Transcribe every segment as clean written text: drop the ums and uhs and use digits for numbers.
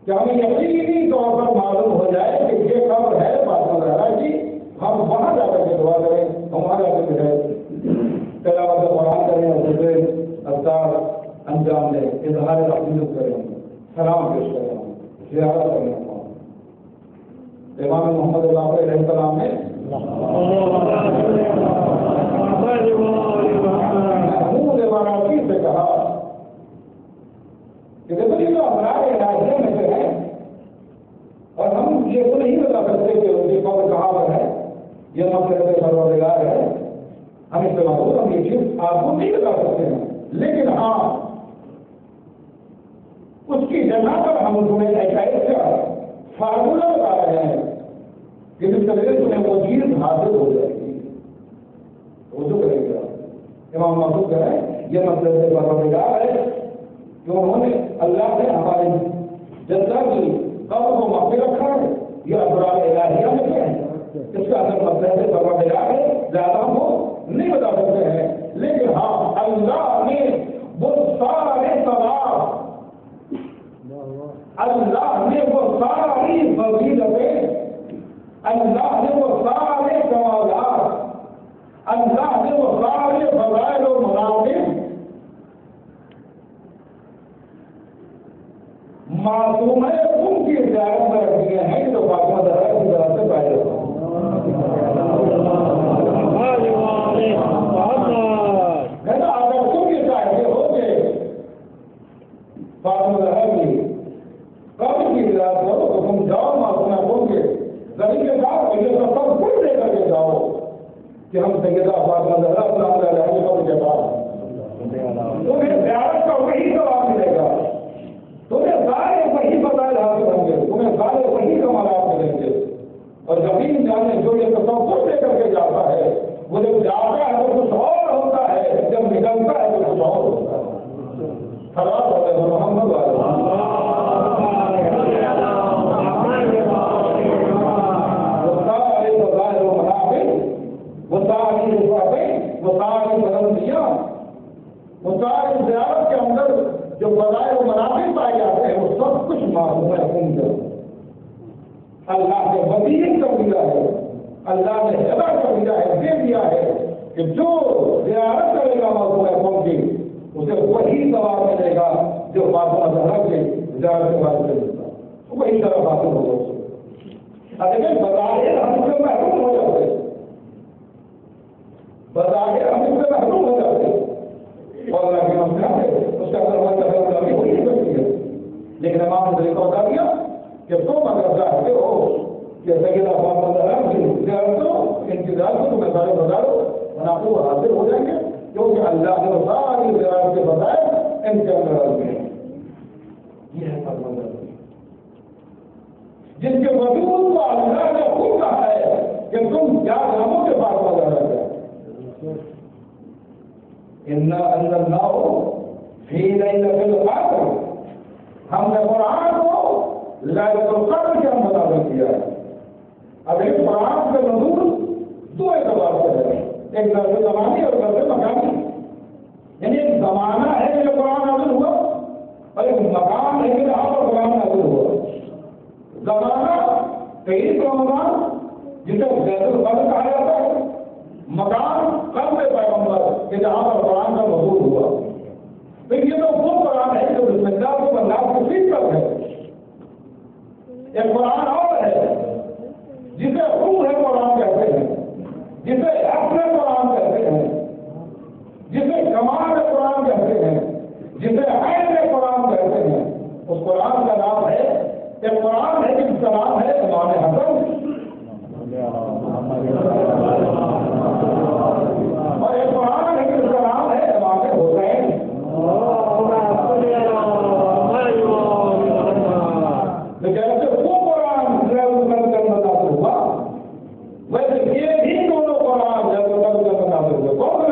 کہ ہمیں یقینی طور پر معلوم ہو جائے کہ یہ قبر ہے فاطمہ زہرا کی، ہم وہاں جا کر کے دعا کریں، ہم وہاں جا کر کے تلاوت قرآن کریں اور دوسرے اذکار انجام دیں، اظہار عقیدت کریں، سلام پیش کریں، زیارت کریں۔ امام محمد اللہ علیہ السلام نے محمود اماراتی سے کہا کہ دیکھو یہ تو افراد الہیہ میں سے ہیں اور ہم یہ تو نہیں بتا سکتے کہ ان کی قبر کہاں پر ہے، یہ مقصد پروردگار ہے، ہم اس سے معلوم ہم یہ چیز آپ کو نہیں بتا سکتے ہیں، لیکن ہاں اس کی جگہ پر ہم تمہیں ایک ایسا فارمولہ بتا رہے ہیں کہ جس طرح تمہیں وہ چیز حاصل ہو جائے گی، وضو کرے گا۔ امام محمود کہہ رہے ہیں یہ مطلب سے پروردگار ہے کہ انہوں نے اللہ نے ہمارے جزا کی قبر کو مقبول رکھا ہے، یہ افراد الہیہ میں سے ہیں، اس کا اصل مطلب سے پروردگار ہے، زیادہ ہم نہیں بتا سکتے ہیں، لیکن ہاں اللہ نے وہ سارے ثواب، اللہ نے وہ ساری فضیلتیں، اللہ نے وہ سارے کمالات، اللہ نے وہ سارے فضائل و مناقب معصومہ ان کی زیارت میں رکھ دیے ہیں جو فاطمہ زہرا کی طرف سے پائے ہوتے ہیں۔ اگر تم یہ چاہتے ہو کہ فاطمہ زہرا کی قبر کی زیارت کرو تو تم جاؤ معصومہ قوم کے زمین کے ساتھ یہ سب کچھ لے کر کے جاؤ کہ ہم سیدہ فاطمہ زہرا السلام علیہ کی قبر کے پاس، تمہیں زیارت کا وہی ثواب ملے گا، تمہیں سارے وہی فضائل حاصل ہوں گے، تمہیں سارے وہی کمالات ملیں گے، اور یقین جانے جو یہ سب کچھ لے کر کے جاتا ہے وہ جب جاتا ہے تو کچھ اور ہوتا ہے، جب نکلتا ہے تو کچھ اور ہوتا ہے۔ خلاص ہوتا ہے محمد مسائل زیارت کے اندر جو فضائل و منافع پائے جاتے ہیں وہ سب کچھ معلوم ہے، اللہ نے وسیع کر دیا ہے، اللہ نے ہدایت کر دیا ہے، دے دیا ہے کہ جو زیارت کرے گا معصوم قوم کی اسے وہی ثواب ملے گا جو فاطمہ زہرا کے زیارت کے بعد سے ملتا ہے، وہی طرح حاصل ہوگا اسے۔ اگر بظاہر ہم سے محروم ہو جاتے، بظاہر ہم سے محروم ہو جاتے اور اللہ کے نام سے آتے، اس کا اثر بھی ہو نہیں سکتی ہے، لیکن امام نے طریقہ بتا دیا کہ تم اگر چاہتے ہو کہ سیدہ فاطمہ زہرا کی زیارت کرو، انتظار کرو، تمہیں سارے بازاروں منافع وہ حاصل ہو جائیں گے، کیونکہ اللہ نے ساری زیارت کے بتائے ان کے اندر آدمی ہیں۔ یہ ہے فاطمہ زہرا جن کے وجود کو اللہ نے خود کہا ہے کہ تم کیا جانو کہ فاطمہ زہرا کیا ہے۔ اِنَّا أَنزَلْنَاهُ فِي لَيْلَةِ الْقَدْرِ، ہم نے قرآن کو لیلۃ القدر کے مطابق کیا ہے۔ اب ایک قرآن کا نزول دو اعتبار سے ہے، ایک ظرف زمانی اور ظرف مکانی، یعنی ایک زمانہ ہے کہ قرآن نازل ہوا اور ایک مکان ہے کہ جہاں پر قرآن نازل ہوا۔ زمانہ 23 رمضان جسے لیلۃ القدر کہا جاتا ہے، مکان قلب پیغمبر کہ جہاں پر قرآن کا نزول ہوا۔ تو یہ تو وہ قرآن ہے جو بسم اللہ کو اللہ کی فطرت ہے۔ ایک قرآن اور ہے جسے روح قرآن کہتے ہیں، جسے اصل قرآن کہتے ہیں، جسے کمال قرآن کہتے ہیں، جسے عین قرآن کہتے ہیں۔ اس قرآن کا نام ہے، ایک قرآن ہے جس کا نام ہے امام حسن، اور ایک قرآن ہے جس کا نام ہے امام حسین۔ جیسے وہ قرآن ہوا ویسے یہ بھی دونوں قرآن کون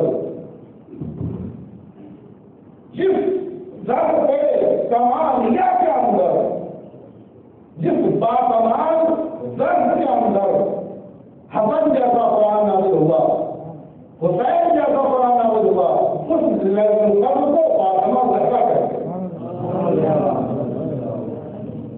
جس ذات کے کمالیہ کے اندر، جس باکمال ذات کے اندر حسن جیسا قرآن نازل ہوا، حسین جیسا قرآن نازل ہوا، اس لیلۃ القدر کو فاطمہ زہرا کہتے ہیں۔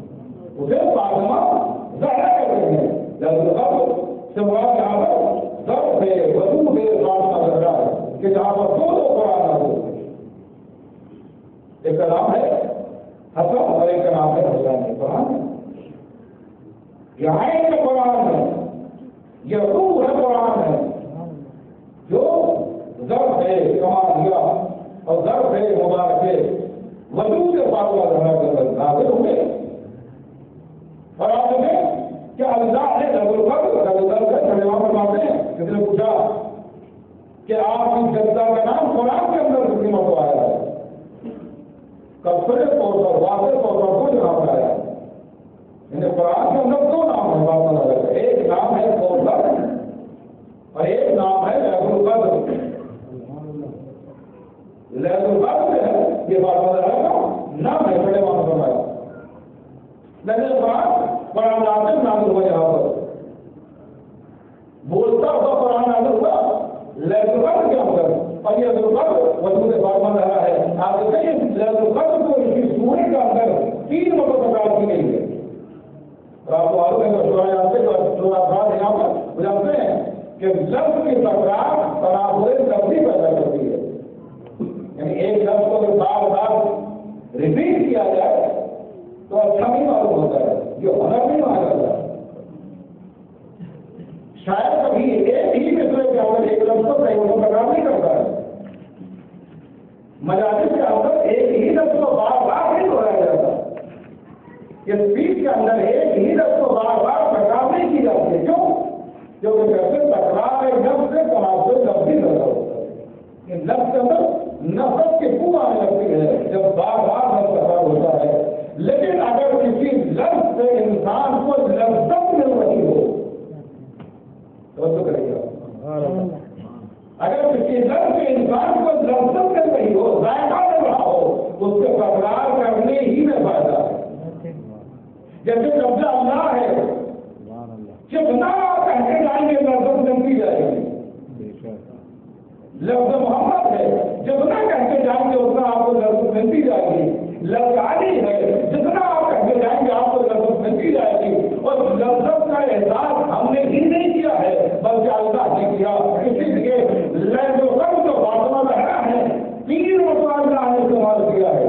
नाम है हुसैन कुरान है, यह आयत कुरान है, यह रूह है कुरान है, जो ज़र्फ़ है कमालिया और ज़र्फ़ है मुबारक है वजूद पाक ज़हरा के अंदर नाज़िल हुए। और आप देखें कि अल्लाह ने लज़ुल क़द्र तर्जुमा फरमाते हैं, किसी ने पूछा कि आपकी जद्दा का नाम कुरान के अंदर कितनी मरतबा आया है? तस्वीर तौर पर वाज़ेह तौर पर कुछ नाम आया है। इन्हें कुरान के अंदर दो नाम है, बात अलग है। एक नाम है कौसर और एक नाम है लज़ुल क़द्र। लज़ुल क़द्र है, ये बात अलग है, नाम है बड़े मानो फरमाया। लेकिन कुरान नाज़िल हुआ यहाँ पर, बोलता हुआ कुरान नाज़िल हुआ लज़ुल क़द्र के अंदर, और ये लज़ुल क़द्र वजूद पाक रहा है। आप देखिए लज़ुल क़द्र को इसी सूरे के अंदर 3 मरतबा तकरार की गई है। आपको मालूम है सूरह जानते हैं, सूरह अफ़राद यहाँ पर जानते हैं कि लफ्ज़ की तकरार तनाज़ुर लफ्ज़ी पैदा करती है। यानी एक लफ्ज़ को अगर बार बार रिपीट किया जाए तो अच्छा नहीं मालूम होता है, ये हुनर नहीं माना जाता। शायद कभी एक ही मिसरे के अंदर एक लफ्ज़ को कई तकरार नहीं करता है। मजालिस के अंदर एक ही लफ्ज़ को बार बार नहीं दोहराया जाता। ये स्पीच के अंदर एक ही लफ्ज़ को बार बार तकरार नहीं की जाती है। क्यों? क्योंकि जैसे तकरार एक लफ्ज़ से तनाज़ुर लफ्ज़ी पैदा होता है। इन लफ्ज़ के अंदर नफ़रत की बू आने लगती है जब बार बार लफ्ज़ तकरार होता है। लेकिन अगर किसी लफ्ज़ से इंसान को लज़्ज़त मिल रही हो तो करेगा। अगर किसी लफ्ज़ से इंसान को लज़्ज़त मिल रही हो, जायका मिल रहा हो, उससे तकरार करने ही में फायदा है। जैसे लफ्ज़ अल्लाह है, जितना आप कहते जाएंगे लज़्ज़त मिलती जाएगी। लफ्ज़ मोहम्मद है, जितना कहते जाएंगे उतना आपको लज़्ज़त मिलती जाएगी। लफ्ज़ अली है, जितना आप कहते जाएंगे आपको लज़्ज़त मिलती जाएगी। और लज़्ज़त का एहसास हमने ही नहीं किया है बल्कि अल्लाह ने किया। इसीलिए लज़्ज़त का जो फातिमा ज़हरा है 3 मरतबा अल्लाह ने इस्तेमाल किया है।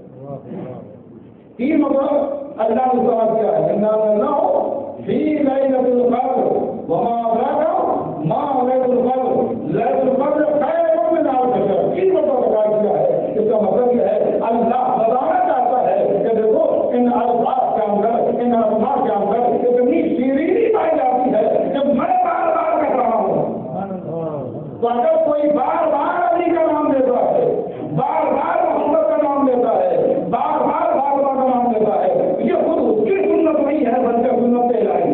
3 मरतबा अल्लाह ने इस्तेमाल किया है। इन्ना अंज़लनाहु फी लैलतिल क़द्र वमा अदराका मा लैलतुल क़द्र लैलतुल क़द्र खैरुम मिन अल्फ़ि शहर। 3 मरतबा किया है। इसका मतलब यह है अल्लाह बताना चाहता है कि देखो इन अल्फाज के अंदर, इन अल्फाज के अंदर इतनी शीरीनी पाई जाती है कि मैं बार बार कह रहा हूँ। तो अगर कोई बार बार अली का नाम लेता है, बार बार मोहम्मद का नाम लेता है, बार बार फातिमा का नाम लेता है, ये खुद उसकी सुन्नत नहीं है बल्कि सुन्नत इलाही।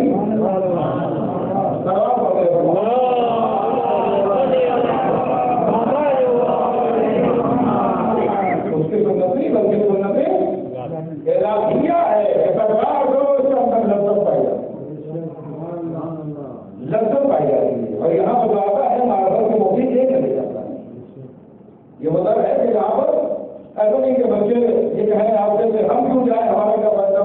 उसकी सुन्नत नहीं बल्कि सुन्नत इलाहिया है। तकरार जो उसके अंदर लज़्ज़त पाई जाती है, लज़्ज़त पाई जाती है। और यहाँ पर आता है मार्बल के मोती ये चले जाता है। ये मतलब है कि यहाँ पर ऐसा नहीं कि बच्चे ये कहें आपसे कि हम क्यों जाए, हमारा क्या फायदा।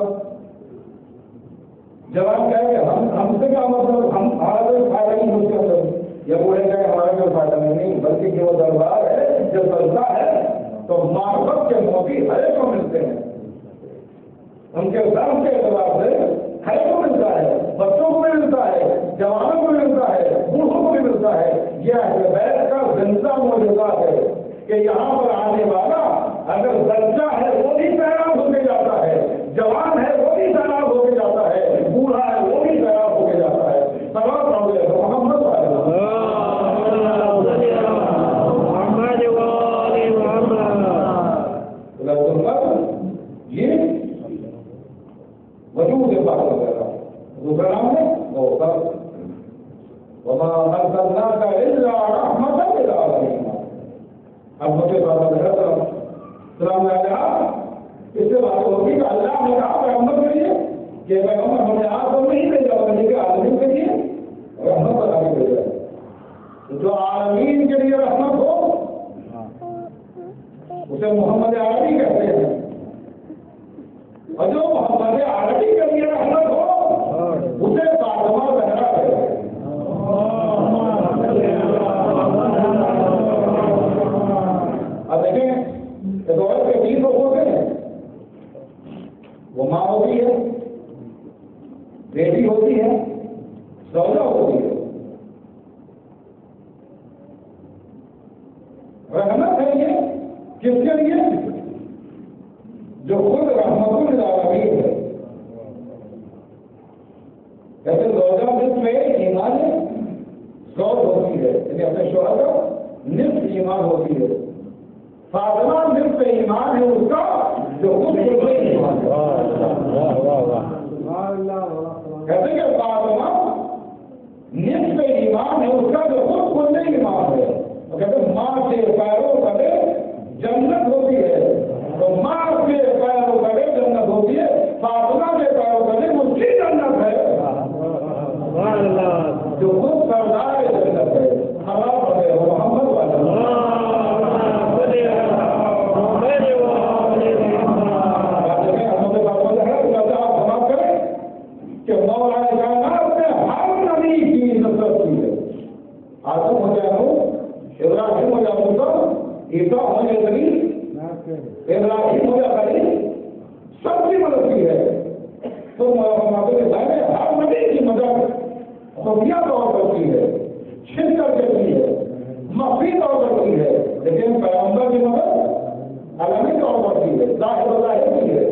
जवान कहे कि हमसे क्या मतलब, हमारा कोई फायदा नहीं उसके अंदर। या बूढ़े कहे हमारा कोई फायदा नहीं, बल्कि जो दरबार है जब चलता है तो मार्बल के मोती हरे को मिलते हैं। उनके धर्म के एतबार से हर को मिलता है, बच्चों को भी मिलता है, जवानों को भी मिलता है, बूढ़ों को भी मिलता है। यह बैठ का जिंदा मौजूदा है कि यहाँ पर आने वाला अगर बच्चा है वो भी सैराब होके जाता है, जवान है वो भी सैराब होके जाता है, बूढ़ा है वो भी सैराब होके जाता है। सवाल प्रॉब्लम है मोहम्मद ये वजूद पाक वगैरह दूसरा नाम है वो वमा अरसलनाका इल्ला रहमतन लिल आलमीन। अब मुझे सलाम आया, इससे बात होगी कि अल्लाह ने कहा रहमत के लिए कि पैगम्बर हमने आप तो नहीं भेजा बल्कि कि आलमीन के लिए रहमत बना के भेजा है। जो आलमीन के लिए रहमत हो उसे मोहम्मद अरबी कहते हैं, और जो मोहम्मद अरबी के लिए रहमत हो उसे फातिमा ज़हरा कहते हैं। अब देखें दौर के 20 लोग होते हैं, وہ ماں ہوتی ہے، بیٹی ہوتی ہے، زوجہ ہوتی ہے. رحمت ہے یہ کس کے لیے؟ جو خود رحمت للعالمین ہے. کہتے زوجہ نصف ایمان ہے، زوج ہوتی ہے یعنی اپنے شوہر کا نصف ایمان ہوتی ہے. فاطمہ نصف ایمان ہے اس کا جو خود ایمان ہے. کہتے کہ فاطمہ نصف ایمان ہے اس کا جو خود ایمان ہے. کہتے ماں کے پیروں تلے جنت ہوتی ہے، تو ماں کے پیروں تلے جنت ہوتی ہے. فاطمہ کے پیروں تلے اس کی جنت ہے جو خود سردار جنت ہے. خراب ہے محمد والا کہ مولا کائنات نے ہر نبی کی نصرت کی ہے. آدم ہو جائے ہو، ابراہیم ہو جائے موسیٰ، عیسیٰ ہو جائے نبی، ابراہیم ہو جائے خلیل، سب کی مدد کی ہے. تو مولا نے ہر نبی کی مدد خفیہ طور پر کی ہے، چھپ کر کے کی ہے، مخفی طور پر کی ہے. لیکن پیغمبر کی مدد علمی طور پر کی ہے، ظاہر بظاہر کی ہے.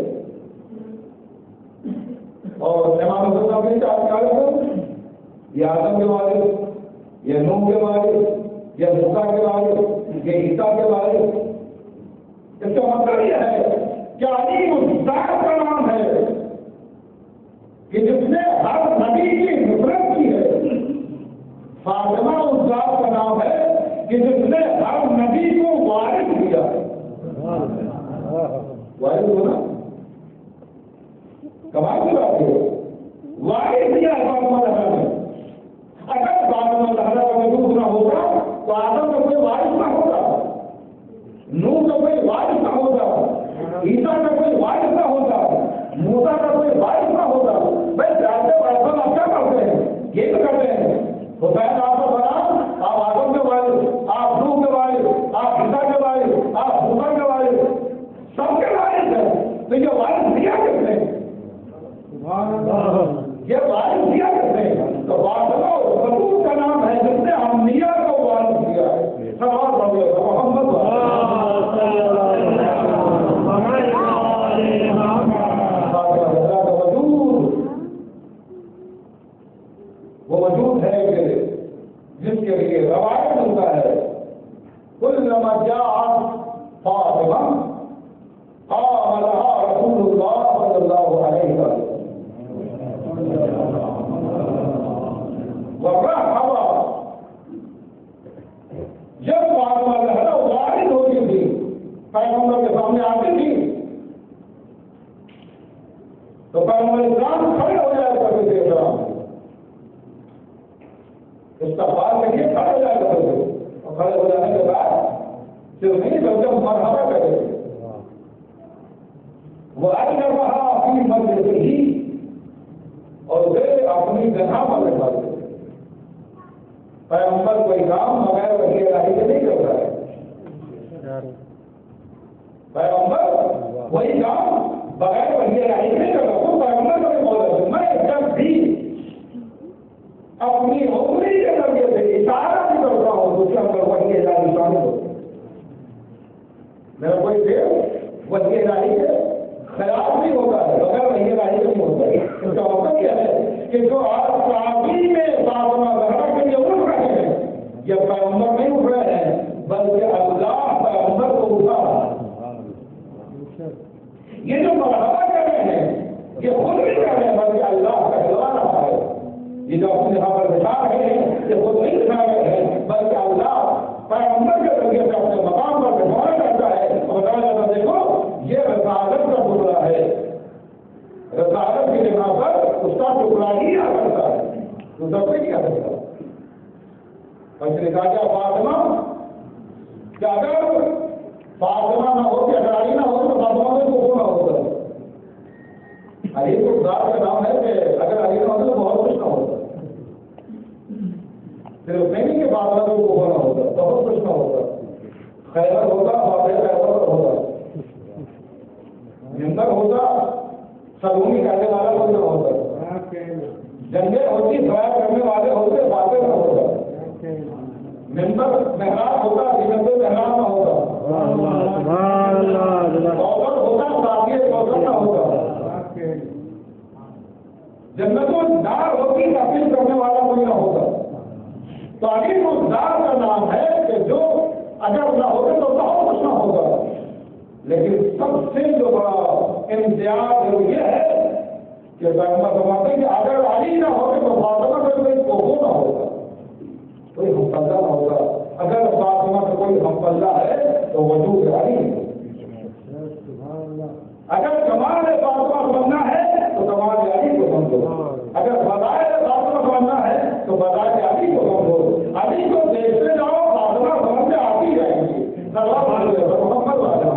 اور امام حسن اپنی چار یہ آدم کے والد، یہ نوح کے والد، یہ موسیٰ کے والد، یہ عیسیٰ کے والد. اس کا مطلب یہ ہے کہ علی اس ذات کا نام ہے کہ جس نے ہر نبی کی نصرت کی ہے. فاطمہ اس ذات کا نام ہے کہ جس نے ہر نبی کو وارث دیا. وارث ہونا کمال کی بات ہے. وارث دیا فاطمہ زہرا نے. اگر فاطمہ زہرا کا وجود نہ ہوتا تو آدم کا کوئی وارث نہ ہوتا، نوح کا کوئی وارث نہ ہوتا، عیسیٰ کا کوئی وارث نہ ہوتا، موسیٰ کا کوئی وارث نہ ہوتا. بھائی جانتے برسن آپ کیا کرتے ہیں؟ یہ تو کرتے ہیں حسین آپ کا بنا، آپ آدم کے والد، آپ نوح کے والد، آپ عیسیٰ کے والد، آپ موسیٰ کے والد، سب کے والد ہیں. تو یہ وارث دیا کس نے؟ یہ وارث دیا کس نے؟ تو فاطمہ رسول کا نام ہے جس نے انبیاء کو وارث دیا ہے. سوال پڑھو محمد وہ وجود ہے کہ جس کے لیے روایت ہوتا ہے کل لما جاءت فاطمہ قام لها رسول اللہ صلی اللہ علیہ وسلم ورحب. جب فاطمہ زہرا وارث ہوتی تھی، پیغمبر کے سامنے آتی تھی تو پیغمبر اسلام کھڑے ہو جایا کرتے تھے. استقبال کے لیے کھڑے ہو جایا کرتے تھے اور کھڑے ہو جانے کے بعد صرف نہیں بلکہ مرحبا کرتے تھے. وہ اجر رہا اپنی مسجد ہی اور اسے اپنی جگہ پر بٹھاتے تھے. پیغمبر کوئی کام بغیر وحی الہی کے نہیں کرتا ہے. پیغمبر وہی کام بغیر وحی الہی کے نہیں کرتا. خود پیغمبر کا بھی بول رہے میں جب بھی اپنی عمری کے ذریعے سے اشارہ بھی کرتا ہوں تو اس کے اندر وحی الہی شامل ہوتی ہے. میرا کوئی دیر وحی الہی کے خلاف نہیں ہوتا ہے، بغیر وحی الہی کے نہیں ہوتا ہے. اس کا مطلب کیا ہے کہ جو آپ صحابی میں فاطمہ زہرا کے لیے اٹھ رہے ہیں یہ پیغمبر نہیں اٹھ رہے ہیں بلکہ اللہ پیغمبر کو اٹھا رہا ہے. یہ جو مرحبا کر رہے ہیں یہ خود نہیں کر رہے ہیں بلکہ اللہ کہلوا رہا ہے. یہ جو اپنے یہاں پر بٹھا رہے ہیں یہ خود نہیں بٹھا رہے ہیں بلکہ اللہ پیغمبر کے ذریعے سے اپنے مقام پر بٹھایا کرتا ہے. اور بتایا جاتا دیکھو یہ رسالت کا ٹکڑا ہے، رسالت کی جگہ پر اس کا ٹکڑا ہی آ کرتا ہے، دوسرا کوئی نہیں آ سکتا. اس نے کہا کیا فاطمہ کہ اگر فاطمہ نہ ہوتی، اگر علی نہ ہوتی تو فاطمہ کو کون نہ ہوتا. علی کو ذات کا نام ہے کہ اگر علی نہ ہوتا تو بہت کچھ نہ ہوتا. صرف نہیں کہ فاطمہ کو کون نہ ہوتا، بہت کچھ نہ ہوتا. خیبر ہوتا، واقعہ خیبر ہوتا، ممبر ہوتا، सलूनी करने वाला कोई ना होता, जंगे होती सवाल करने वाले होते, बातें ना होता, मिंबर मेहराब होता, जिनते मेहराब ना होता, कौशल होता, साथी कौशल ना होता, जन्नतों दार होती, अपील करने वाला कोई ना होता। तारीफ उस दार का नाम है कि जो अगर ना होते तो बहुत कुछ ना होगा, लेकिन सबसे जो बड़ा इम्तियाज ये है कि पैगंबर फरमाते हैं कि अगर अली ना होते तो फातिमा से कोई कोहो ना होगा, कोई हमपल्ला ना होगा। अगर फातिमा से कोई हमपल्ला है तो वजूद अली। अगर कमाल फातिमा समझना है तो कमाल अली को समझो, अगर बदाए फातिमा समझना है तो बदाए अली को समझो। अली को देखते जाओ, फातिमा समझ में आती जाएगी। मोहम्मद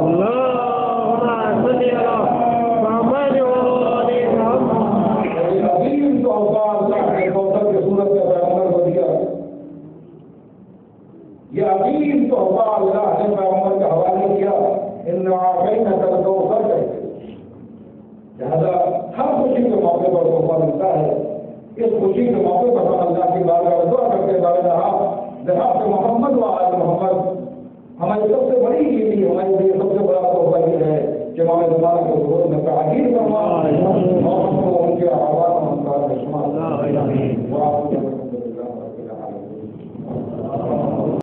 अजीम तो अल्लाह के कौशल के सूरत में पैगंबर को दिया, ये अजीम तो अल्लाह ने पैगंबर के हवाले किया। इन आकई में कर दो कर करके लिहाजा हर खुशी के मौके पर तोहफा मिलता है। इस खुशी के मौके पर हम अल्लाह की बारगाह में दुआ करते बारे जनाब से मोहम्मद व आल मोहम्मद हमारी सबसे बड़ी ईदी, हमारे लिए सबसे बड़ा तोहफा ये है कि हमारे ज़माने को ज़रूर में ताक़ीद करना और हमको उनके आवाज़ में